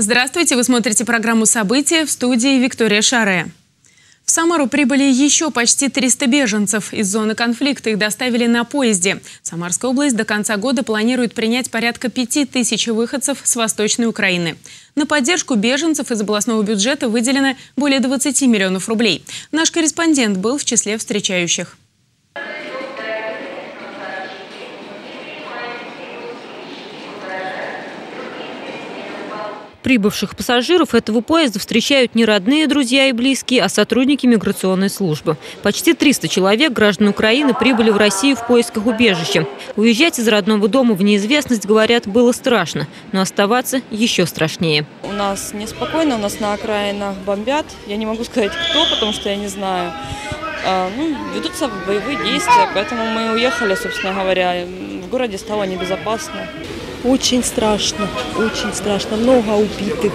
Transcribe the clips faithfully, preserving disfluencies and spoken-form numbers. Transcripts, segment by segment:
Здравствуйте, вы смотрите программу «События», в студии Виктория Шаре. В Самару прибыли еще почти триста беженцев. Из зоны конфликта их доставили на поезде. Самарская область до конца года планирует принять порядка пяти тысяч выходцев с Восточной Украины. На поддержку беженцев из областного бюджета выделено более двадцати миллионов рублей. Наш корреспондент был в числе встречающих. Прибывших пассажиров этого поезда встречают не родные, друзья и близкие, а сотрудники миграционной службы. Почти триста человек, граждан Украины, прибыли в Россию в поисках убежища. Уезжать из родного дома в неизвестность, говорят, было страшно, но оставаться еще страшнее. У нас неспокойно, у нас на окраинах бомбят. Я не могу сказать, кто, потому что я не знаю. А, ну, ведутся боевые действия, поэтому мы уехали, собственно говоря. В городе стало небезопасно. Очень страшно, очень страшно. Много убитых.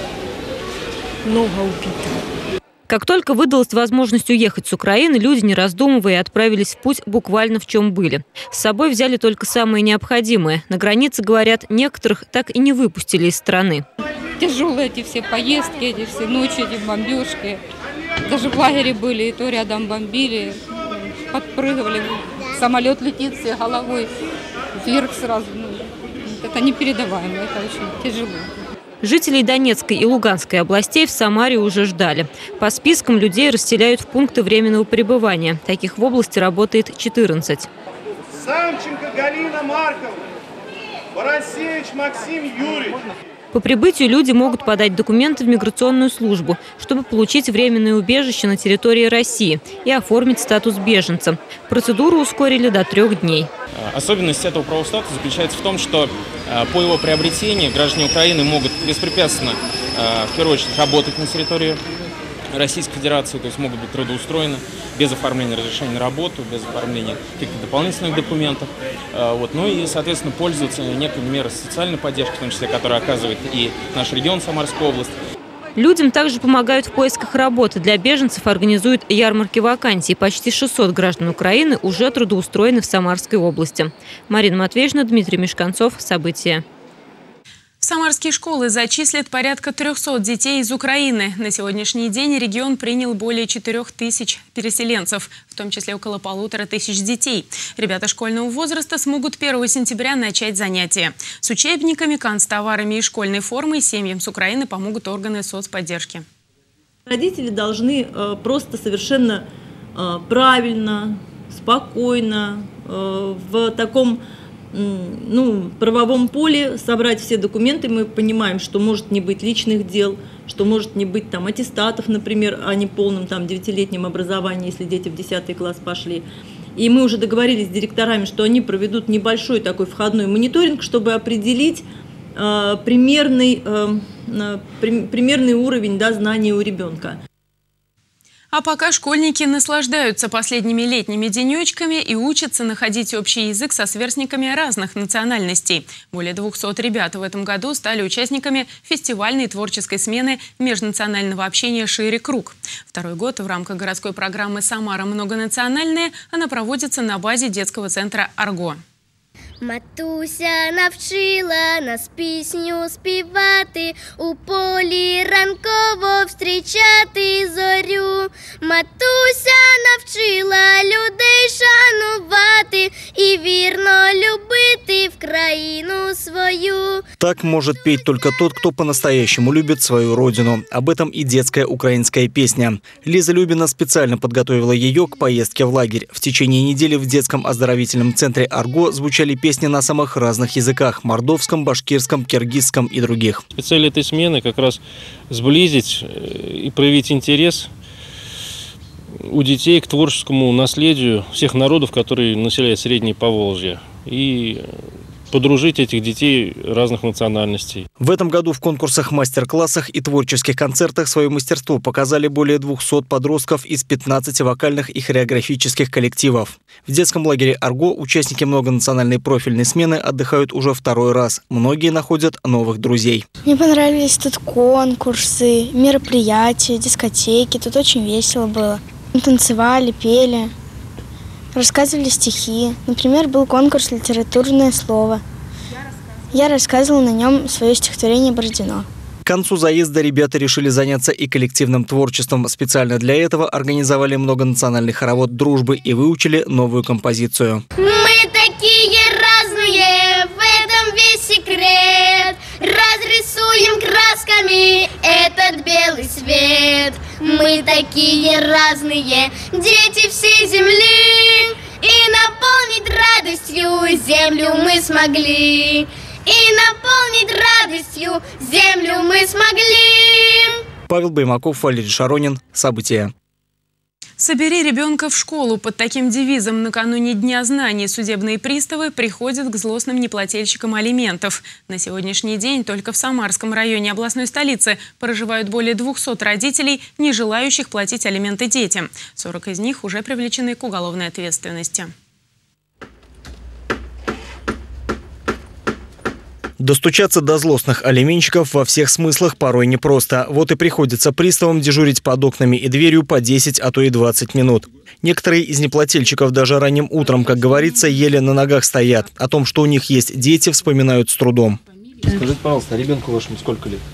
Много убитых. Как только выдалась возможность уехать с Украины, люди, не раздумывая, отправились в путь буквально в чем были. С собой взяли только самое необходимое. На границе, говорят, некоторых так и не выпустили из страны. Тяжелые эти все поездки, эти все ночи, эти бомбежки. Даже в лагере были, и то рядом бомбили, подпрыгивали. Самолет летит все головой вверх сразу. Это непередаваемо, это очень тяжело. Жителей Донецкой и Луганской областей в Самаре уже ждали. По спискам людей расселяют в пункты временного пребывания. Таких в области работает четырнадцать. Самченко Галина Марковна, Борисевич Максим Юрьевич. По прибытию люди могут подать документы в миграционную службу, чтобы получить временное убежище на территории России и оформить статус беженца. Процедуру ускорили до трех дней. Особенность этого правового статуса заключается в том, что по его приобретении граждане Украины могут беспрепятственно, в первую очередь, работать на территории Российской Федерации, то есть могут быть трудоустроены без оформления разрешения на работу, без оформления каких-то дополнительных документов. Вот. Ну и, соответственно, пользоваться некой мерой социальной поддержки, в том числе, которую оказывает и наш регион, Самарская область. Людям также помогают в поисках работы. Для беженцев организуют ярмарки вакансий. Почти шестьсот граждан Украины уже трудоустроены в Самарской области. Марина Матвеевна, Дмитрий Мешканцов. События. В самарские школы зачислят порядка трёхсот детей из Украины. На сегодняшний день регион принял более четырёх тысяч переселенцев, в том числе около полутора тысяч детей. Ребята школьного возраста смогут первого сентября начать занятия. С учебниками, канцтоварами и школьной формой семьям с Украины помогут органы соцподдержки. Родители должны просто совершенно правильно, спокойно, в таком ну, правовом поле собрать все документы. Мы понимаем, что может не быть личных дел, что может не быть там аттестатов, например, о неполном там девятилетнем образовании, если дети в десятый класс пошли. И мы уже договорились с директорами, что они проведут небольшой такой входной мониторинг, чтобы определить э, примерный, э, при, примерный уровень, да, знаний у ребенка. А пока школьники наслаждаются последними летними денечками и учатся находить общий язык со сверстниками разных национальностей. Более двухсот ребят в этом году стали участниками фестивальной творческой смены межнационального общения «Шире круг». Второй год в рамках городской программы «Самара многонациональная» она проводится на базе детского центра «Арго». Матуся навчила нас пісню співати, у полі ранково встрічати зорю. Матуся навчила людей шанувати і вірно любити в країну свою. Так может петь только тот, кто по-настоящему любит свою родину. Об этом и детская украинская песня. Лиза Любина специально подготовила ее к поездке в лагерь. В течение недели в детском оздоровительном центре «Арго» звучали песни Песни на самых разных языках – мордовском, башкирском, киргизском и других. Цель этой смены как раз сблизить и проявить интерес у детей к творческому наследию всех народов, которые населяют Среднее Поволжье, и подружить этих детей разных национальностей. В этом году в конкурсах, мастер-классах и творческих концертах свое мастерство показали более двухсот подростков из пятнадцати вокальных и хореографических коллективов. В детском лагере «Арго» участники многонациональной профильной смены отдыхают уже второй раз. Многие находят новых друзей. Мне понравились тут конкурсы, мероприятия, дискотеки. Тут очень весело было. Мы танцевали, пели. Рассказывали стихи. Например, был конкурс «Литературное слово». Я рассказывала на нем свое стихотворение «Бородино». концу заезда ребята решили заняться и коллективным творчеством. Специально для этого организовали многонациональный хоровод дружбы и выучили новую композицию. Мы такие разные, в этом весь секрет. Разрисуем красками этот белый свет. Мы такие разные, дети всей земли, и наполнить радостью землю мы смогли. И наполнить радостью землю мы смогли. Павел Баймаков, Валерий Шаронин. События. «Собери ребенка в школу». Под таким девизом накануне Дня знаний судебные приставы приходят к злостным неплательщикам алиментов. На сегодняшний день только в Самарском районе областной столицы проживают более двухсот родителей, не желающих платить алименты детям. сорок из них уже привлечены к уголовной ответственности. Достучаться до злостных алименщиков во всех смыслах порой непросто. Вот и приходится приставам дежурить под окнами и дверью по десять, а то и двадцать минут. Некоторые из неплательщиков даже ранним утром, как говорится, еле на ногах стоят. О том, что у них есть дети, вспоминают с трудом. Скажите, пожалуйста, а ребенку вашему сколько лет?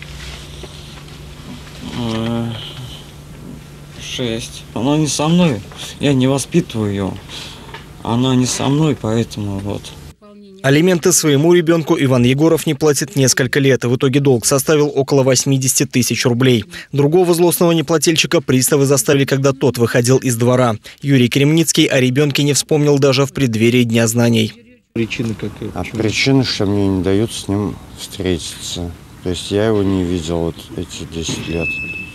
Шесть. Она не со мной. Я не воспитываю ее. Она не со мной, поэтому вот. Алименты своему ребенку Иван Егоров не платит несколько лет. В итоге долг составил около восьмидесяти тысяч рублей. Другого злостного неплательщика приставы заставили, когда тот выходил из двора. Юрий Кремницкий о ребенке не вспомнил даже в преддверии Дня знаний. Причины какие? А причина, что мне не дают с ним встретиться. То есть я его не видел вот эти десять лет.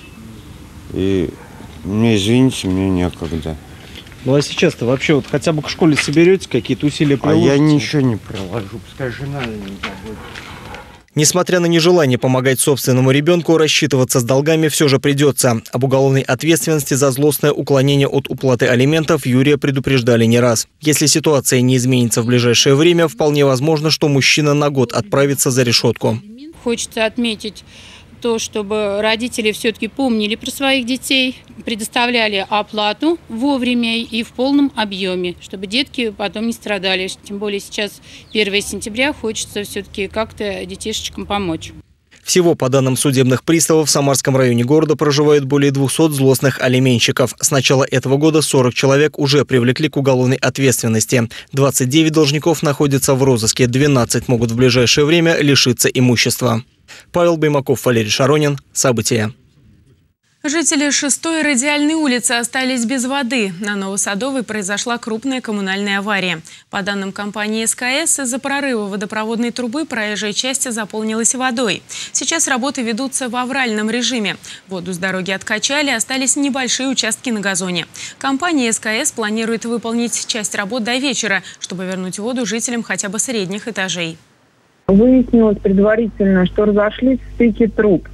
И мне, извините, мне некогда. Ну а сейчас-то вообще вот хотя бы к школе соберете, какие-то усилия приложите? А я ничего не приложу, пускай жена не забудет. Несмотря на нежелание помогать собственному ребенку, рассчитываться с долгами все же придется. Об уголовной ответственности за злостное уклонение от уплаты алиментов Юрия предупреждали не раз. Если ситуация не изменится в ближайшее время, вполне возможно, что мужчина на год отправится за решетку. Хочется отметить то, чтобы родители все-таки помнили про своих детей, предоставляли оплату вовремя и в полном объеме, чтобы детки потом не страдали. Тем более сейчас первое сентября, хочется все-таки как-то детишечкам помочь. Всего, по данным судебных приставов, в Самарском районе города проживает более двухсот злостных алименщиков. С начала этого года сорок человек уже привлекли к уголовной ответственности. двадцать девять должников находятся в розыске, двенадцать могут в ближайшее время лишиться имущества. Павел Баймаков, Валерий Шаронин. События. Жители шестой радиальной улицы остались без воды. На Новосадовой произошла крупная коммунальная авария. По данным компании СКС, из-за прорыва водопроводной трубы проезжая часть заполнилась водой. Сейчас работы ведутся в авральном режиме. Воду с дороги откачали, остались небольшие участки на газоне. Компания СКС планирует выполнить часть работ до вечера, чтобы вернуть воду жителям хотя бы средних этажей. Выяснилось предварительно, что разошлись стыки труб.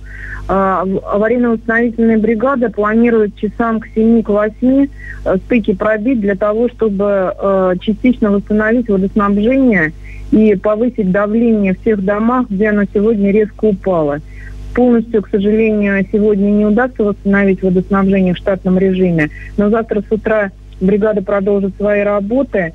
Аварийно-восстановительная бригада планирует часам к семи, к восьми стыки пробить для того, чтобы частично восстановить водоснабжение и повысить давление в тех домах, где оно сегодня резко упало. Полностью, к сожалению, сегодня не удастся восстановить водоснабжение в штатном режиме, но завтра с утра бригада продолжит свои работы.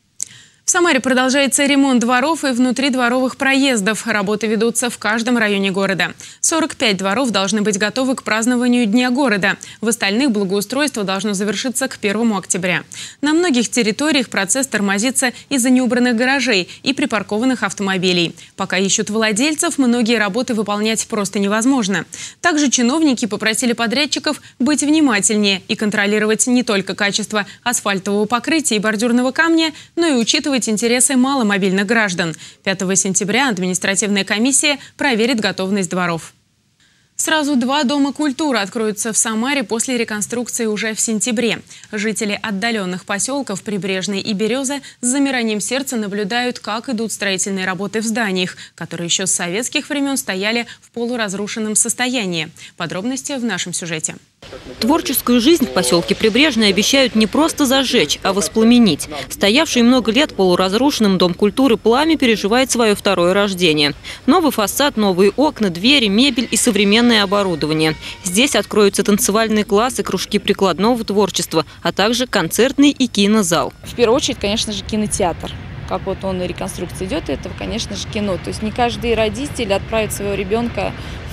В Самаре продолжается ремонт дворов и внутридворовых проездов. Работы ведутся в каждом районе города. сорок пять дворов должны быть готовы к празднованию Дня города. В остальных благоустройство должно завершиться к первому октября. На многих территориях процесс тормозится из-за неубранных гаражей и припаркованных автомобилей. Пока ищут владельцев, многие работы выполнять просто невозможно. Также чиновники попросили подрядчиков быть внимательнее и контролировать не только качество асфальтового покрытия и бордюрного камня, но и учитывать интересы маломобильных граждан. пятого сентября административная комиссия проверит готовность дворов. Сразу два дома культуры откроются в Самаре после реконструкции уже в сентябре. Жители отдаленных поселков Прибрежный и Береза с замиранием сердца наблюдают, как идут строительные работы в зданиях, которые еще с советских времен стояли в полуразрушенном состоянии. Подробности в нашем сюжете. Творческую жизнь в поселке Прибрежный обещают не просто зажечь, а воспламенить. Стоявший много лет полуразрушенным Дом культуры «Пламя» переживает свое второе рождение. Новый фасад, новые окна, двери, мебель и современное оборудование. Здесь откроются танцевальные классы, кружки прикладного творчества, а также концертный и кинозал. В первую очередь, конечно же, кинотеатр. Как вот он и реконструкция идет, это, конечно же, кино. То есть не каждый родитель отправит своего ребенка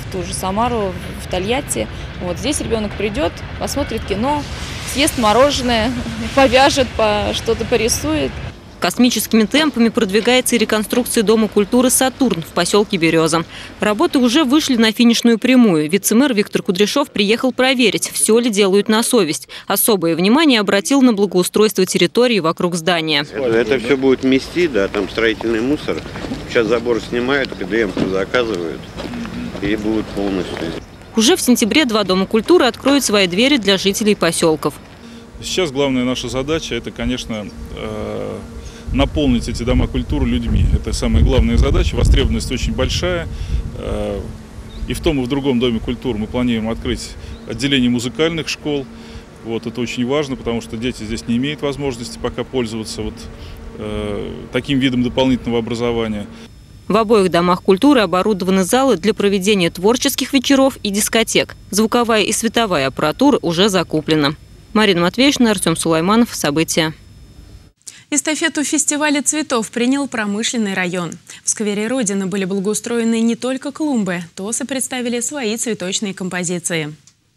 в ту же Самару, в Тольятти. Вот здесь ребенок придет, посмотрит кино, съест мороженое, повяжет, по, что-то порисует. Космическими темпами продвигается и реконструкция Дома культуры «Сатурн» в поселке Береза. Работы уже вышли на финишную прямую. Вице-мэр Виктор Кудряшов приехал проверить, все ли делают на совесть. Особое внимание обратил на благоустройство территории вокруг здания. Это все будет мести, да, там строительный мусор. Сейчас забор снимают, КДМ заказывают и будут полностью. Уже в сентябре два Дома культуры откроют свои двери для жителей поселков. Сейчас главная наша задача – это, конечно, наполнить эти дома культуры людьми. Это самая главная задача. Востребованность очень большая. И в том, и в другом Доме культуры мы планируем открыть отделение музыкальных школ. Вот, это очень важно, потому что дети здесь не имеют возможности пока пользоваться вот, э, таким видом дополнительного образования. В обоих домах культуры оборудованы залы для проведения творческих вечеров и дискотек. Звуковая и световая аппаратура уже закуплена. Марина Матвеевна, Артем Сулайманов. События. Эстафету фестиваля цветов принял промышленный район. В сквере Родины были благоустроены не только клумбы. ТОСы представили свои цветочные композиции.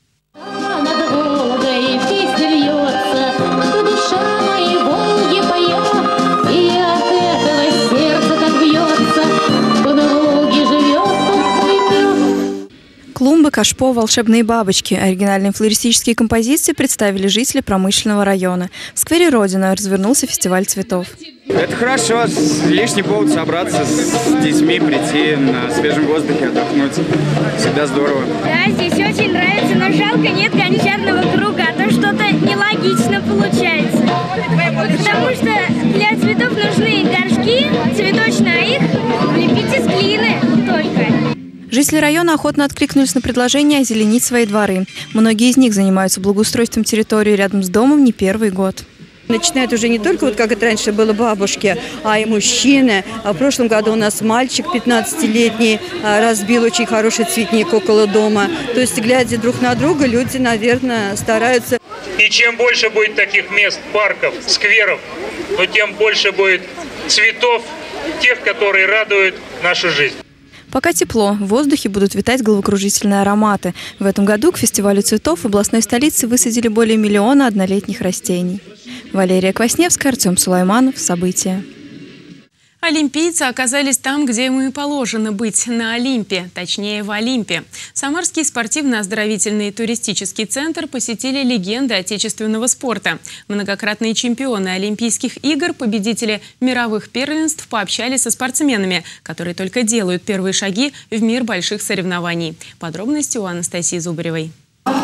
Клумбы, кашпо, волшебные бабочки. Оригинальные флористические композиции представили жители промышленного района. В сквере Родина развернулся фестиваль цветов. Это хорошо, лишний повод собраться с детьми, прийти на свежем воздухе, отдохнуть. Всегда здорово. Да, здесь очень нравится, но жалко нет гончарного круга, а то что-то нелогично получается. Потому что для цветов нужны горшки цветочные, а их лепить из глины только. Жители района охотно откликнулись на предложение озеленить свои дворы. Многие из них занимаются благоустройством территории рядом с домом не первый год. Начинают уже не только, вот как это раньше было, бабушки, а и мужчины. А в прошлом году у нас мальчик пятнадцатилетний разбил очень хороший цветник около дома. То есть, глядя друг на друга, люди, наверное, стараются. И чем больше будет таких мест, парков, скверов, то тем больше будет цветов, тех, которые радуют нашу жизнь. Пока тепло, в воздухе будут витать головокружительные ароматы. В этом году к фестивалю цветов в областной столице высадили более миллиона однолетних растений. Валерия Квасневская, Артем Сулайманов. События. Олимпийцы оказались там, где им и положено быть – на Олимпе, точнее в Олимпе. Самарский спортивно-оздоровительный и туристический центр посетили легенды отечественного спорта. Многократные чемпионы Олимпийских игр, победители мировых первенств пообщались со спортсменами, которые только делают первые шаги в мир больших соревнований. Подробности у Анастасии Зубаревой.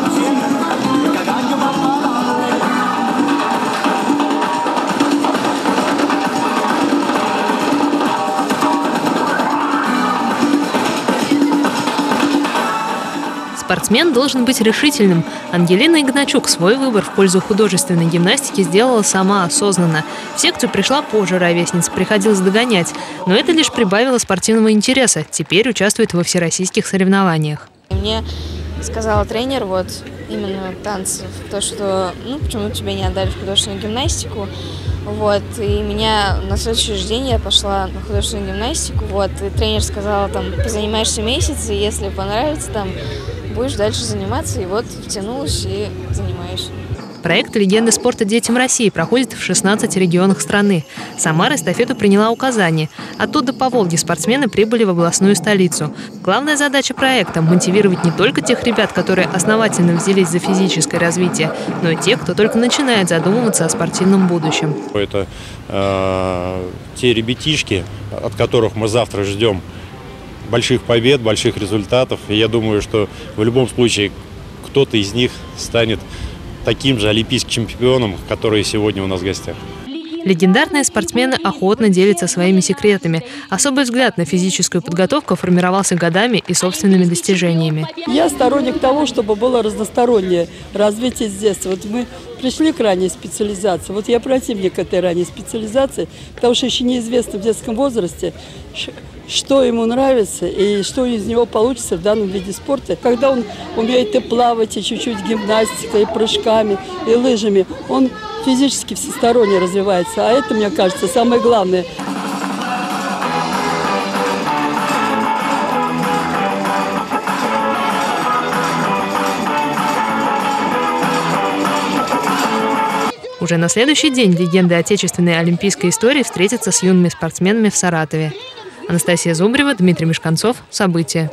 Спортсмен должен быть решительным. Ангелина Игначук свой выбор в пользу художественной гимнастики сделала сама осознанно. Все, кто пришла позже ровесниц, приходилось догонять. Но это лишь прибавило спортивного интереса. Теперь участвует во всероссийских соревнованиях. Мне сказала тренер, вот именно танцев, то, что ну почему тебя не отдали в художественную гимнастику. Вот, и меня на следующий же день я пошла на художественную гимнастику. Вот, и тренер сказала, там, позанимаешься месяц, и если понравится, там, будешь дальше заниматься. И вот втянулась и занимаюсь. Проект «Легенды спорта детям России» проходит в шестнадцати регионах страны. Самара эстафету приняла у Казани. Оттуда по Волге спортсмены прибыли в областную столицу. Главная задача проекта – мотивировать не только тех ребят, которые основательно взялись за физическое развитие, но и тех, кто только начинает задумываться о спортивном будущем. Это э, те ребятишки, от которых мы завтра ждем больших побед, больших результатов. И я думаю, что в любом случае кто-то из них станет таким же олимпийским чемпионом, который сегодня у нас в гостях. Легендарные спортсмены охотно делятся своими секретами. Особый взгляд на физическую подготовку формировался годами и собственными достижениями. Я сторонник того, чтобы было разностороннее развитие здесь. Вот мы пришли к ранней специализации. Вот я противник этой ранней специализации, потому что еще неизвестно в детском возрасте, что ему нравится и что из него получится в данном виде спорта. Когда он умеет и плавать, и чуть-чуть гимнастикой, и прыжками, и лыжами, он физически всесторонне развивается. А это, мне кажется, самое главное. Уже на следующий день легенды отечественной олимпийской истории встретятся с юными спортсменами в Саратове. Анастасия Зубрева, Дмитрий Мешканцов. События.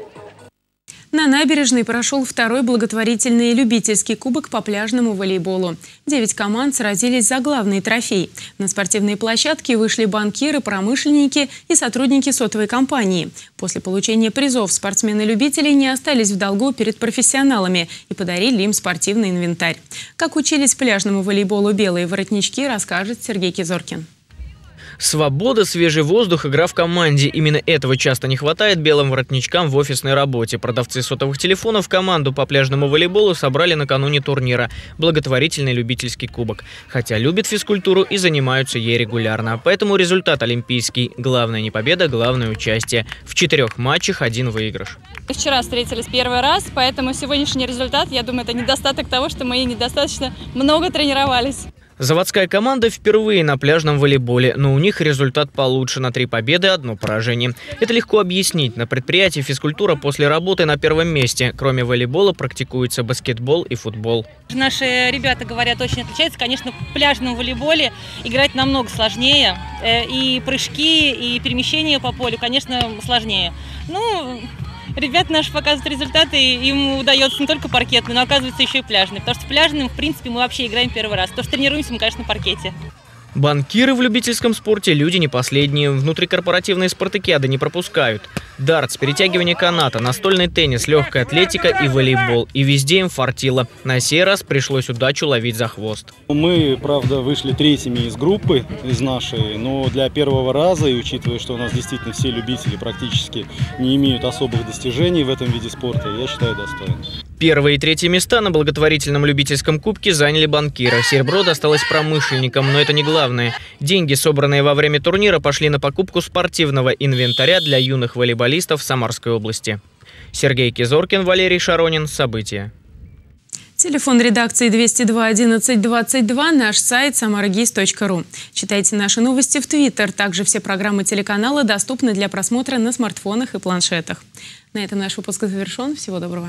На набережной прошел второй благотворительный любительский кубок по пляжному волейболу. Девять команд сразились за главный трофей. На спортивные площадки вышли банкиры, промышленники и сотрудники сотовой компании. После получения призов спортсмены-любители не остались в долгу перед профессионалами и подарили им спортивный инвентарь. Как учились пляжному волейболу белые воротнички, расскажет Сергей Кизоркин. Свобода, свежий воздух, игра в команде. Именно этого часто не хватает белым воротничкам в офисной работе. Продавцы сотовых телефонов команду по пляжному волейболу собрали накануне турнира. Благотворительный любительский кубок. Хотя любят физкультуру и занимаются ей регулярно. Поэтому результат олимпийский. Главное не победа, главное участие. В четырех матчах один выигрыш. Вчера встретились первый раз, поэтому сегодняшний результат, я думаю, это недостаток того, что мы недостаточно много тренировались. Заводская команда впервые на пляжном волейболе, но у них результат получше: на три победы, одно поражение. Это легко объяснить. На предприятии физкультура после работы на первом месте. Кроме волейбола практикуется баскетбол и футбол. Наши ребята, говорят, очень отличаются. Конечно, в пляжном волейболе играть намного сложнее. И прыжки, и перемещения по полю, конечно, сложнее. Ну... Ребята наши показывают результаты, и им удается не только паркетный, но оказывается еще и пляжный. Потому что пляжным, в принципе, мы вообще играем первый раз. Потому что тренируемся мы, конечно, на паркете. Банкиры в любительском спорте – люди не последние. Внутрикорпоративные спартакиады не пропускают. Дартс, перетягивание каната, настольный теннис, легкая атлетика и волейбол. И везде им фартило. На сей раз пришлось удачу ловить за хвост. Мы, правда, вышли третьими из группы, из нашей, но для первого раза, и учитывая, что у нас действительно все любители практически не имеют особых достижений в этом виде спорта, я считаю, достойно. Первые и третьи места на благотворительном любительском кубке заняли банкиры. Серебро досталось промышленникам, но это не главное. Деньги, собранные во время турнира, пошли на покупку спортивного инвентаря для юных волейболистов Самарской области. Сергей Кизоркин, Валерий Шаронин. События. Телефон редакции двести два одиннадцать двадцать два, наш сайт самарагис точка ру. Читайте наши новости в Твиттер. Также все программы телеканала доступны для просмотра на смартфонах и планшетах. На этом наш выпуск завершен. Всего доброго.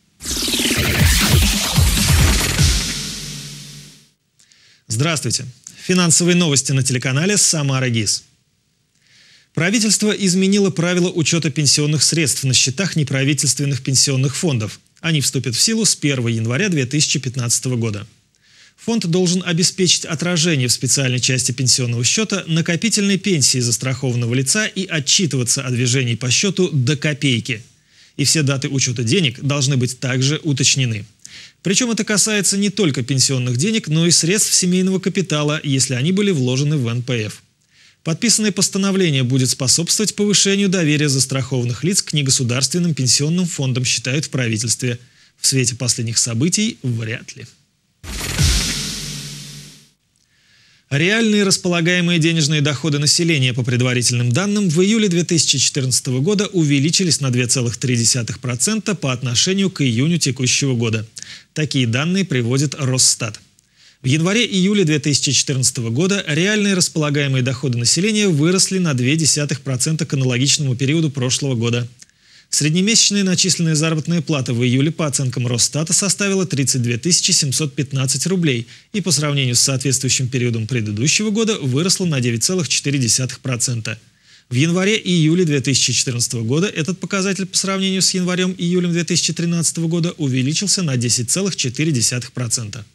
Здравствуйте. Финансовые новости на телеканале «Самара-ГИС». Правительство изменило правила учета пенсионных средств на счетах неправительственных пенсионных фондов. Они вступят в силу с первого января две тысячи пятнадцатого года. Фонд должен обеспечить отражение в специальной части пенсионного счета накопительной пенсии застрахованного лица и отчитываться о движении по счету до копейки. И все даты учета денег должны быть также уточнены. Причем это касается не только пенсионных денег, но и средств семейного капитала, если они были вложены в эн пэ эф. Подписанное постановление будет способствовать повышению доверия застрахованных лиц к негосударственным пенсионным фондам, считают в правительстве. В свете последних событий вряд ли. Реальные располагаемые денежные доходы населения по предварительным данным в июле две тысячи четырнадцатого года увеличились на две целых три десятых процента по отношению к июню текущего года. Такие данные приводит Росстат. В январе-июле две тысячи четырнадцатого года реальные располагаемые доходы населения выросли на ноль целых две десятых процента к аналогичному периоду прошлого года. Среднемесячная начисленная заработная плата в июле по оценкам Росстата составила тридцать две тысячи семьсот пятнадцать рублей и по сравнению с соответствующим периодом предыдущего года выросла на девять целых четыре десятых процента. В январе и июле две тысячи четырнадцатого года этот показатель по сравнению с январем-июлем две тысячи тринадцатого года увеличился на десять целых четыре десятых процента.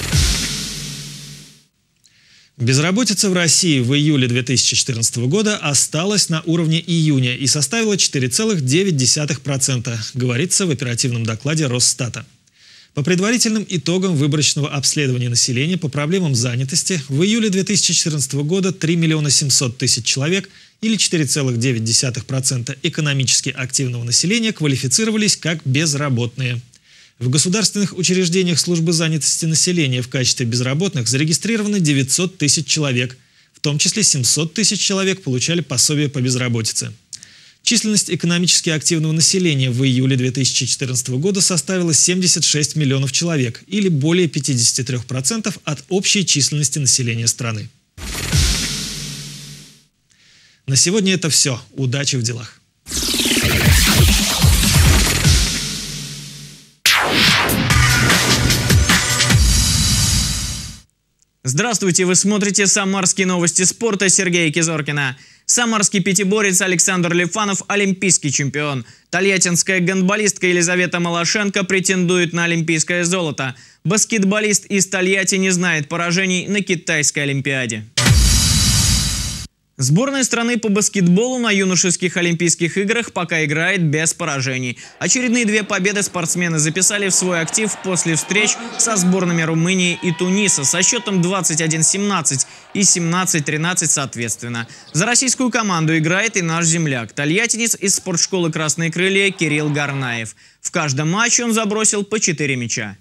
Безработица в России в июле две тысячи четырнадцатого года осталась на уровне июня и составила четыре целых девять десятых процента, говорится в оперативном докладе Росстата. По предварительным итогам выборочного обследования населения по проблемам занятости в июле две тысячи четырнадцатого года три миллиона семьсот тысяч человек или четыре целых девять десятых процента экономически активного населения квалифицировались как безработные. В государственных учреждениях службы занятости населения в качестве безработных зарегистрировано девятьсот тысяч человек, в том числе семьсот тысяч человек получали пособие по безработице. Численность экономически активного населения в июле две тысячи четырнадцатого года составила семьдесят шесть миллионов человек, или более пятьдесят три процента от общей численности населения страны. На сегодня это все. Удачи в делах! Здравствуйте, вы смотрите «Самарские новости спорта» Сергея Кизоркина. Самарский пятиборец Александр Лифанов – олимпийский чемпион. Тольяттинская гандболистка Елизавета Малашенко претендует на олимпийское золото. Баскетболист из Тольятти не знает поражений на китайской олимпиаде. Сборная страны по баскетболу на юношеских Олимпийских играх пока играет без поражений. Очередные две победы спортсмены записали в свой актив после встреч со сборными Румынии и Туниса со счетом двадцать один семнадцать и семнадцать тринадцать соответственно. За российскую команду играет и наш земляк, тольяттинец из спортшколы «Красные крылья» Кирилл Гарнаев. В каждом матче он забросил по четыре мяча.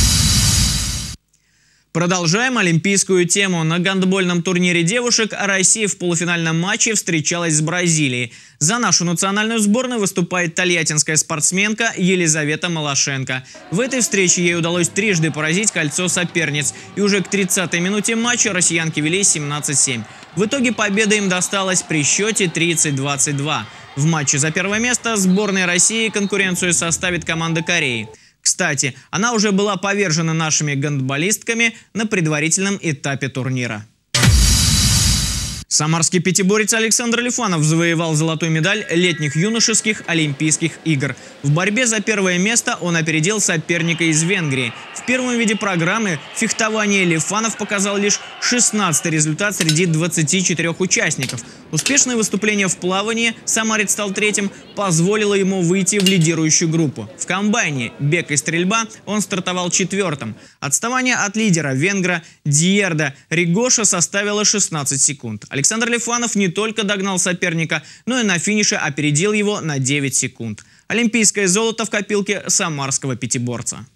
Продолжаем олимпийскую тему. На гандбольном турнире девушек Россия в полуфинальном матче встречалась с Бразилией. За нашу национальную сборную выступает тольяттинская спортсменка Елизавета Малашенко. В этой встрече ей удалось трижды поразить кольцо соперниц. И уже к тридцатой минуте матча россиянки вели семнадцать семь. В итоге победа им досталась при счете тридцать двадцать два. В матче за первое место сборной России конкуренцию составит команда Кореи. Кстати, она уже была повержена нашими гандболистками на предварительном этапе турнира. Самарский пятиборец Александр Лифанов завоевал золотую медаль летних юношеских Олимпийских игр. В борьбе за первое место он опередил соперника из Венгрии. В первом виде программы фехтования Лифанов показал лишь шестнадцатый результат среди двадцати четырёх участников. Успешное выступление в плавании, самарец стал третьим, позволило ему выйти в лидирующую группу. В комбайне бег и стрельба он стартовал четвертым. Отставание от лидера венгра Дьерда Ригоша составило шестнадцать секунд. Александр Лифанов не только догнал соперника, но и на финише опередил его на девять секунд. Олимпийское золото в копилке самарского пятиборца.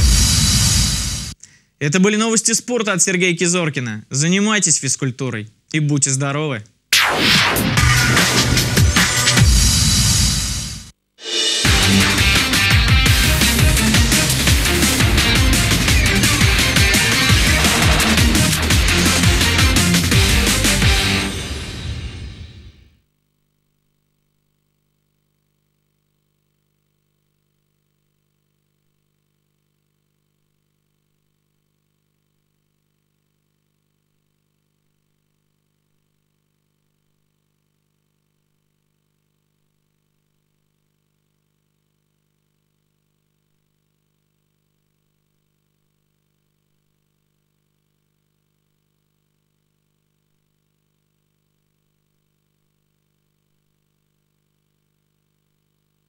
Это были новости спорта от Сергея Кизоркина. Занимайтесь физкультурой и будьте здоровы!